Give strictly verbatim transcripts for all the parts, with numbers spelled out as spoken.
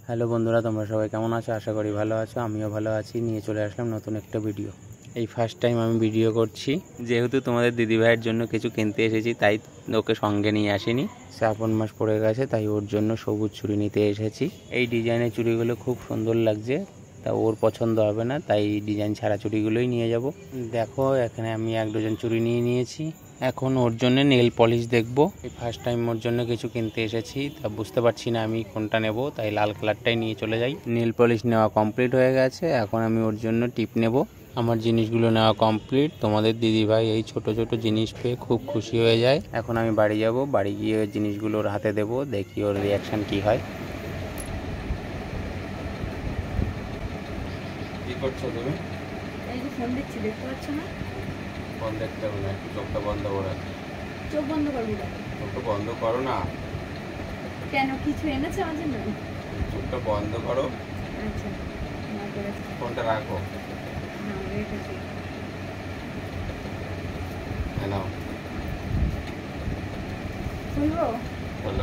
Hello বন্ধুরা, তোমরা সবাই কেমন আছো? আশা করি ভালো আছো। আমিও ভালো আছি। নিয়ে চলে আসলাম নতুন একটা ভিডিও। এই ফার্স্ট টাইম আমি ভিডিও করছি, যেহেতু তোমাদের দিদিভাইয়ের জন্য কিছু কিনতে এসেছি, তাই ওকে সঙ্গে নিয়ে আসিনি। শ্রাবণ মাস পড়ে গেছে, তাই ওর জন্য সবুজ চুড়ি নিতে এসেছি। এই ডিজাইনের চুড়িগুলো খুব সুন্দর লাগছে, তা ওর পছন্দ হবে না, তাই ডিজাইন ছাড়া চুড়িগুলোই নিয়ে যাব। দেখো, এখানে আমি এক ডজন চুড়ি নিয়ে নিয়েছি। এখন ওর জন্য নেল পলিশ দেখবো। এই ফার্স্ট টাইম ওর জন্য কিছু কিনতে এসেছি, তা বুঝতে পারছি না আমি কোনটা নেব, তাই লাল কালারটাই নিয়ে চলে যাই। নেল পলিশ নেওয়া কমপ্লিট হয়ে গেছে, এখন আমি ওর জন্য টিপ নেব। আমার জিনিসগুলো নেওয়া কমপ্লিট। তোমাদের দিদিভাই এই ছোট ছোট জিনিস পেয়ে খুব খুশি হয়ে যায়। এখন আমি বাড়ি যাব, বাড়ি গিয়ে জিনিসগুলো ওর হাতে দেবো, দেখি ওর রিয়াকশন কি হয়। কি করছো তুমি? এই যে ফোন দেখছি, দেখতে পাচ্ছ না? ফোন দেখতে হবে না, একটু চোখটা বন্ধ করো। চোখ বন্ধ করবি না? চোখটা বন্ধ করো না। কেন, কিছু এনেছে আমার জন্য? চোখটা বন্ধ করো। আচ্ছা, না করে ফোনটা রাখো। হ্যাঁ, রেখেছি। হ্যালো, খুলবো? হ্যালো।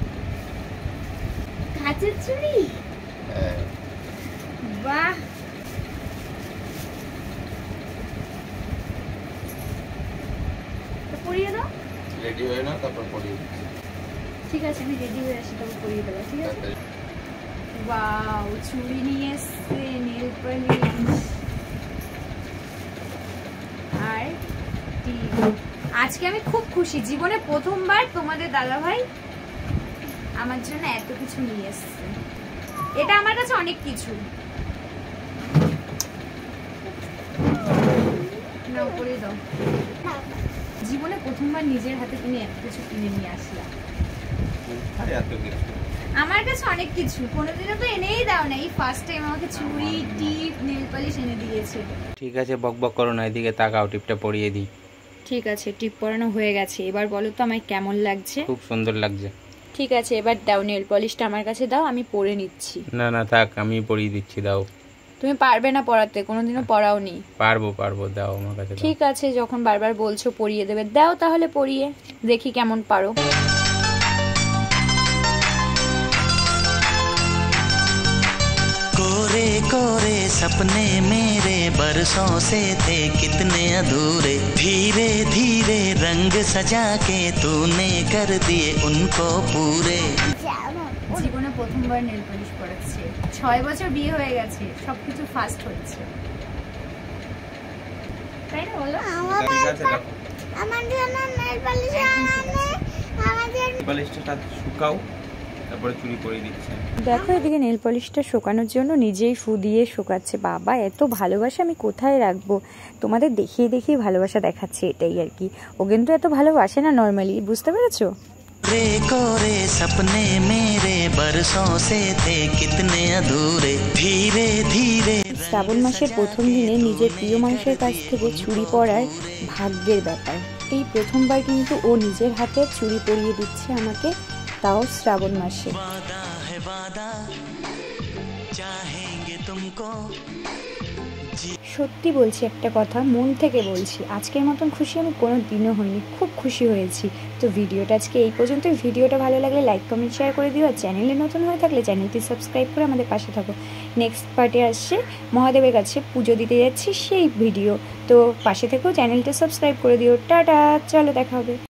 কাচের চুড়ি? হ্যাঁ। বাহ, তো পরিয়ে দাও। রেডি হয়ে নাও, তারপর পরিয়ে দিচ্ছি। ঠিক আছে, আমি রেডি হয়ে আসি, তারপর পরিয়ে দেবো। ঠিক আছে। ওয়াও, চুড়ি নিয়ে এসছে, নেল পলিশ আর টিপ। আজকে আমি খুব খুশি, জীবনে প্রথমবার তোমাদের দাদা ভাই আমার জন্য এত কিছু নিয়ে এসছে। এটা আমার কাছে অনেক কিছু। নাও, পরিয়ে দাও। জীবনে প্রথমবার নিজের হাতে তুমি এত কিছু কিনে নিয়ে আসলাম। আমার কাছে অনেক কিছু, কোনোদিনও তো এনেই দাও না। এই ফার্স্ট টাইম আমাকে চুড়ি, টিপ, নেল পলিশ এনে দিয়েছে। ঠিক আছে, বক বক করো না, এদিকে তাকাও, টিপটা পরিয়ে দিই। ঠিক আছে, টিপ পরানো হয়ে গেছে। এবার বলো তো আমায় কেমন লাগছে? খুব সুন্দর লাগছে। ঠিক আছে, এবার দাও, নেল পলিশটা আমার কাছে দাও, আমি পরে নিচ্ছি। না না থাক, আমি পরিয়ে দিচ্ছি, দাও। তুমি পারবে না পরাতে, কোনোদিনও পরাওনি। পারবো পারবো, দাও আমার কাছে। ঠিক আছে, যখন বারবার বলছো পরিয়ে দেবে, দাও তাহলে পরিয়ে দেখি কেমন পারো। कोरे कोरे सपने मेरे बरसों से थे कितने अधूरे, धीरे धीरे रंग सजा के तूने कर दिए उनको पूरे। জীবনে প্রথমবার নেল পলিশ পরাচ্ছে, ছয় বছর বিয়ে হয়ে গেছে, সবকিছু ফাস্ট হচ্ছে, তাই না বলো? আমার জন্য নেল পলিশ আনলে, আমাদের পলিশটা শুকাও, তারপরে চুড়ি পরিয়ে দিচ্ছি। দেখো, এদিকে নেল পলিশটা শুকানোর জন্য নিজেই ফু দিয়ে শুকাচ্ছে। বাবা, এত ভালোবাসা আমি কোথায় রাখবো? তোমাদের দেখিয়ে দেখিয়ে ভালোবাসা দেখাচ্ছে, এটাই আর কি। ও কিন্তু এত ভালোবাসে না নর্মালি, বুঝতে পেরেছো? रे कोरे सपने मेरे बरसों से थे कितने अधूरे, धीरे धीरे। শ্রাবণ মাসের প্রথম দিনে নিজের প্রিয় মানুষের কাছ থেকে চুড়ি পরার ভাগ্যের ব্যাপার। এই প্রথমবার কিন্তু ও নিজের হাতে চুড়ি পরিয়ে দিচ্ছে আমাকে, তাও শ্রাবণ মাসে। वादा है वादा चाहेंगे तुमको। সত্যি বলছি, একটা কথা মন থেকে বলছি, আজকের মতন খুশি আমি কোনো দিনও হইনি। খুব খুশি হয়েছি। তো ভিডিওটা আজকে এই পর্যন্তই। ভিডিওটা ভালো লাগলে লাইক কমেন্ট শেয়ার করে দিও, আর চ্যানেলে নতুন হয়ে থাকলে চ্যানেলটি সাবস্ক্রাইব করে আমাদের পাশে থাকো। নেক্সট পার্টে আসছে মহাদেবের কাছে পুজো দিতে যাচ্ছি, সেই ভিডিও। তো পাশে থেকেও চ্যানেলটা সাবস্ক্রাইব করে দিও। টাটা, চলো দেখা হবে।